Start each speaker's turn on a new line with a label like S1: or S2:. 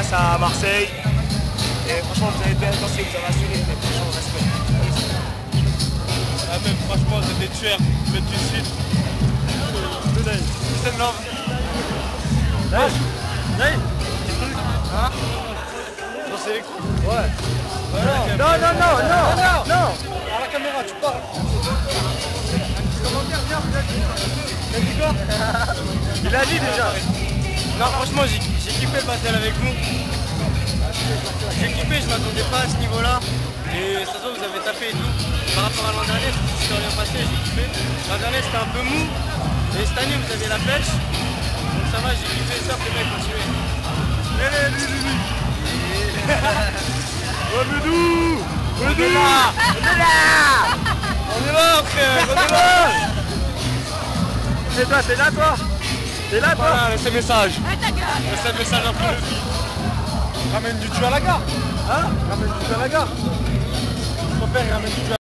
S1: face à Marseille. Et franchement, vous avez bien dansé, vous avez assuré, mais franchement, respect.
S2: Ah, même franchement, c'est des tueurs, mais du sud. C'est de l'homme.
S1: Hein?
S2: Danser les coups?
S1: Ouais. Non, non, non, non, non. À la caméra, tu parles. Commentaire, viens, il a dit quoi? Il a dit déjà.
S2: Non, franchement, j'ai kiffé le battle avec vous. J'ai kiffé, je m'attendais pas à ce niveau-là. Et ça se voit, vous avez tapé et tout. Par rapport à l'an dernier, c'était rien passé, j'ai kiffé. L'an dernier, c'était un peu mou. Et cette année, vous avez la pêche. Donc ça va, j'ai kiffé ça, les mecs, continuez.
S1: Oh, Médou!
S2: On est là! On est là, frère! On est là!
S1: C'est toi, t'es là, toi? T'es là, toi?
S2: Voilà, laissez message. Laissez message après.
S1: Ramène du tu à la gare. Hein? Ramène du tu à la gare. Ton père, il ramène du tu à la gare.